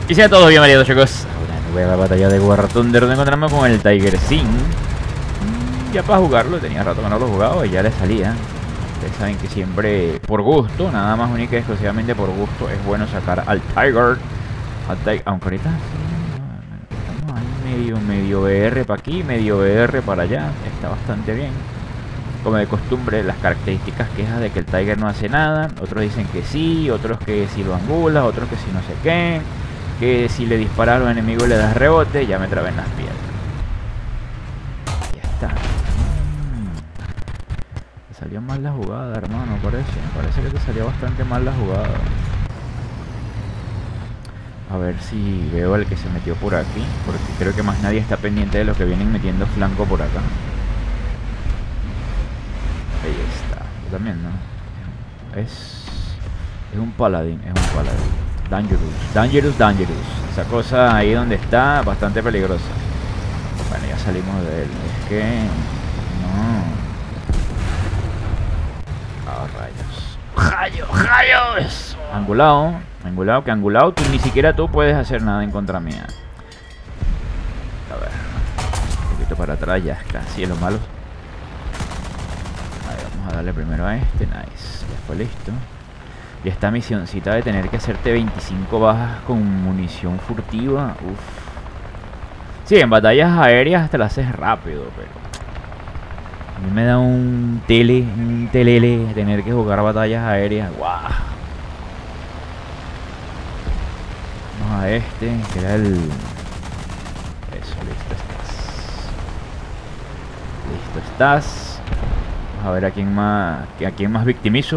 Y sean todos bienvenidos, chicos, a una nueva batalla de War Thunder donde encontramos con el Tiger Sim. Ya para jugarlo, tenía rato que no lo jugaba y ya le salía. Ustedes saben que siempre, por gusto, nada más única y exclusivamente por gusto, es bueno sacar al Tiger. Aunque ahorita sí, estamos ahí medio BR para aquí, medio BR para allá. Está bastante bien. Como de costumbre, las características quejas de que el Tiger no hace nada. Otros dicen que sí, otros que si lo angulas, otros que si no sé qué. Que si le disparas a los enemigos le das rebote. Ya me trabé en las piedras. Ya está. Te salió mal la jugada, hermano, parece. Me parece que te salió bastante mal la jugada. A ver si veo al que se metió por aquí, porque creo que más nadie está pendiente de los que vienen metiendo flanco por acá. Ahí está. Yo también, ¿no? Es un paladín, es un paladín. Dangerous. Esa cosa ahí donde está, bastante peligrosa. Bueno, ya salimos de él. Es que... no. ¡Rayos! Angulado, que angulado tú, ni siquiera tú puedes hacer nada en contra mía. A ver. Un poquito para atrás, ya está. Así es lo malo. Vamos a darle primero a este, nice. Ya fue listo. Y esta misioncita de tener que hacerte 25 bajas con munición furtiva, uff. Sí, en batallas aéreas te la haces rápido, pero... a mí me da un telele tener que jugar batallas aéreas, guau. Vamos a este, que era el... Eso, listo estás. Vamos a ver a quién más victimizo.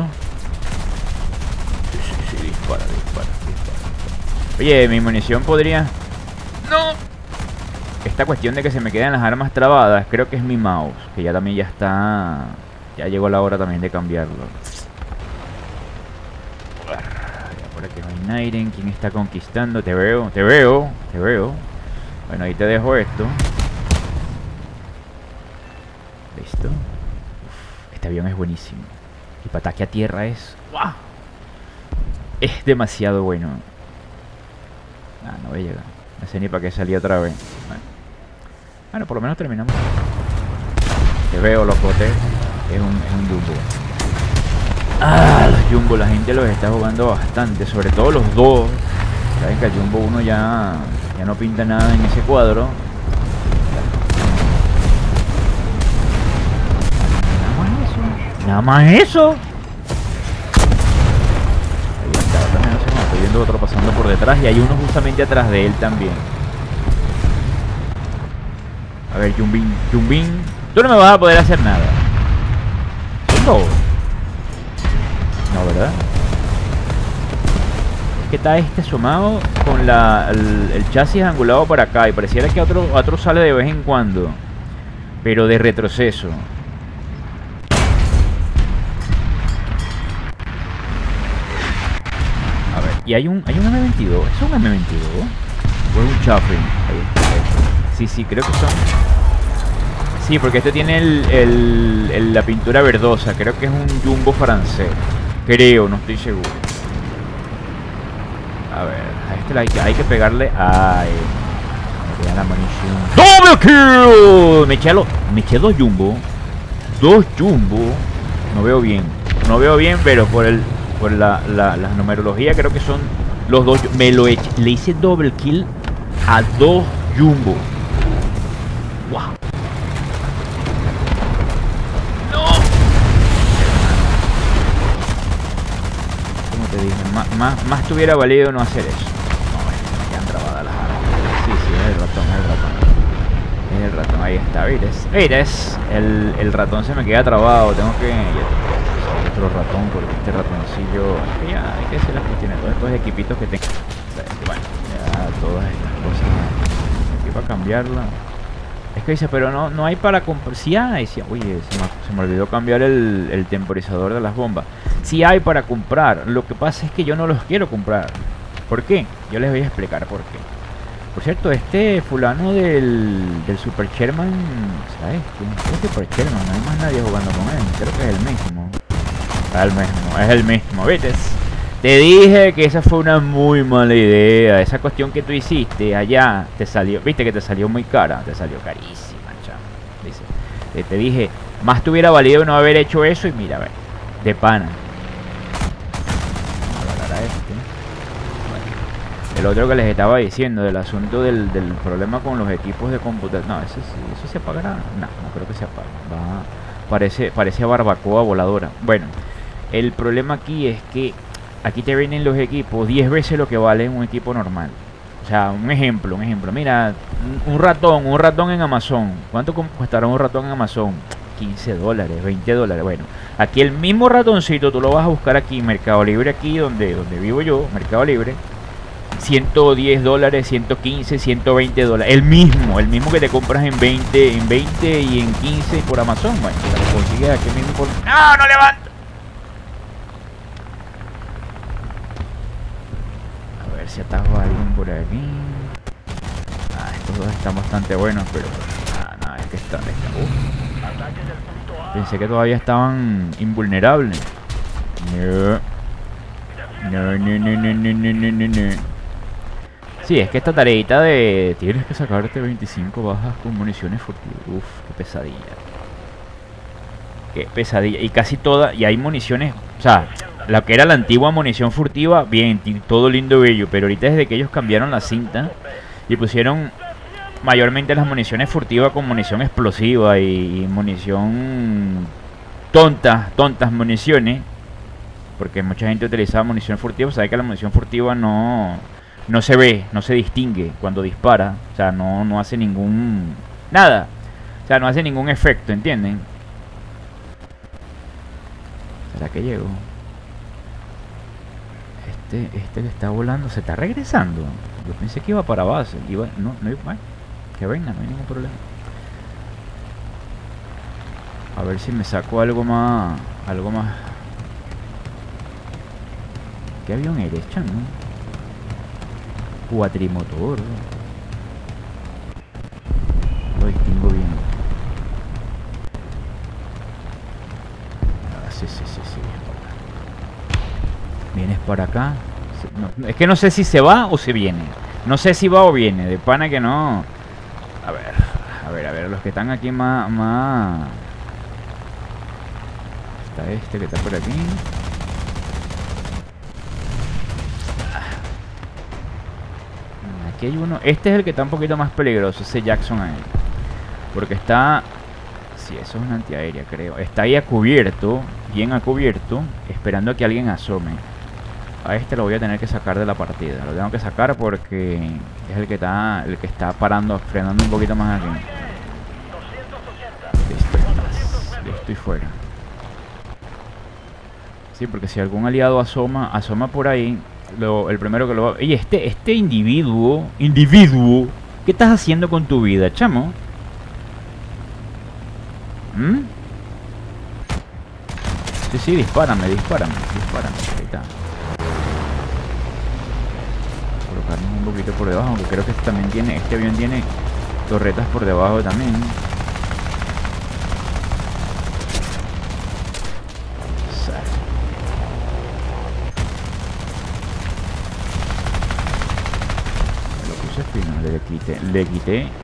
Sí, dispara. Oye, mi munición podría... ¡No! Esta cuestión de que se me quedan las armas trabadas, creo que es mi mouse, que ya también ya está... ya llegó la hora también de cambiarlo. Ya por aquí no hay Naiden. ¿Quién está conquistando? Te veo. Bueno, ahí te dejo esto. Listo. Este avión es buenísimo. Y para ataque a tierra es... ¡guau! Es demasiado bueno. No voy a llegar. No sé ni para qué salí otra vez. Bueno, por lo menos terminamos. Te veo, locote. Es un jumbo. Los jumbo, la gente los está jugando bastante. Sobre todo los dos. Saben que el jumbo 1 ya no pinta nada en ese cuadro. Nada más eso. Estoy viendo otro pasando por detrás y hay uno justamente atrás de él también. A ver, Jumbin, tú no me vas a poder hacer nada. No, ¿verdad? Es que está este asomado con el chasis angulado para acá y pareciera que otro sale de vez en cuando, pero de retroceso. Y hay un M22. ¿Es un M22? ¿O es un Chaffin? Ahí está. Sí, creo que son... sí, porque este tiene la pintura verdosa. Creo que es un jumbo francés. Creo, no estoy seguro. A ver, a este hay que pegarle... ¡ay! Me queda la munición. ¡Double kill! Me eché dos jumbo. Dos jumbo. No veo bien, pero por la numerología creo que son los dos. Le hice double kill a dos jumbo. Wow. No. Como te dije, más te hubiera valido no hacer eso. No, me quedan trabadas las armas. Sí, es el ratón. Ahí está, ¿ves? El ratón se me queda trabado. Tengo que... otro ratón, porque este ratoncillo... ya hay que hacer las cuestiones, todos estos equipitos que tengo. Bueno, ya todas estas cosas aquí para cambiarla. Es que dice, pero no hay para comprar. Sí hay, sí. Oye, se me olvidó cambiar el temporizador de las bombas. Sí hay para comprar. Lo que pasa es que yo no los quiero comprar. ¿Por qué? Yo les voy a explicar por qué. Por cierto, este fulano del Super Sherman, ¿sabes? ¿Qué es Super Sherman? No hay más nadie jugando con él. Creo que es el mismo. Es el mismo, ¿viste? Te dije que esa fue una muy mala idea. Esa cuestión que tú hiciste allá te salió, viste que te salió muy cara, te salió carísima, chamo. Dice, te dije, más te hubiera valido no haber hecho eso y mira, ve, de pana. Vamos a hablar a este. Bueno, el otro que les estaba diciendo del asunto del problema con los equipos de computación. No, eso se apagará. No, no creo que se apague. Parece barbacoa voladora. Bueno, el problema aquí es que aquí te venden los equipos 10 veces lo que vale un equipo normal. O sea, un ejemplo. Mira, un ratón en Amazon. ¿Cuánto costará un ratón en Amazon? 15 dólares, 20 dólares. Bueno, aquí el mismo ratoncito tú lo vas a buscar aquí en Mercado Libre, aquí donde vivo yo, Mercado Libre. 110 dólares, 115, 120 dólares. El mismo que te compras en 20 y en 15 por Amazon. Bueno, lo consigues aquí mismo por... ¡No, no levanto! Si atajo a alguien por aquí. Estos dos están bastante buenos, pero nada, es que están. Pensé que todavía estaban invulnerables. No. Sí, es que esta tareita de tienes que sacarte 25 bajas con municiones furtivas. Uf, qué pesadilla. Qué pesadilla. Y casi todas, y hay municiones, o sea, la que era la antigua munición furtiva, bien, todo lindo y bello. Pero ahorita desde que ellos cambiaron la cinta y pusieron mayormente las municiones furtivas con munición explosiva y munición tontas municiones. Porque mucha gente utilizaba munición furtiva. Sabe que la munición furtiva no se ve, no se distingue cuando dispara. O sea, no hace ningún... nada. O sea, no hace ningún efecto, ¿entienden? ¿Será que llegó? Este que está volando se está regresando. Yo pensé que iba para base. No iba. Que venga, no hay ningún problema. A ver si me saco algo más. ¿Qué avión eres, chan? Cuatrimotor. Lo distingo bien. Sí. ¿Vienes para acá? No, es que no sé si se va o se viene. No sé si va o viene. De pana que no. A ver. Los que están aquí más... Está este que está por aquí. Aquí hay uno. Este es el que está un poquito más peligroso. Ese Jackson ahí. Porque está... Sí, eso es una antiaérea, creo. Está ahí a cubierto. Bien a cubierto. Esperando a que alguien asome. A este lo voy a tener que sacar de la partida. Lo tengo que sacar porque es el que está parando, frenando un poquito más aquí. Listo y fuera. Sí, porque si algún aliado asoma por ahí, el primero que lo va... Oye, este individuo, ¿qué estás haciendo con tu vida, chamo? Sí, dispárame. Ahí está. Colocarnos un poquito por debajo, aunque creo que este avión tiene torretas por debajo también. Me lo puse fino, le quité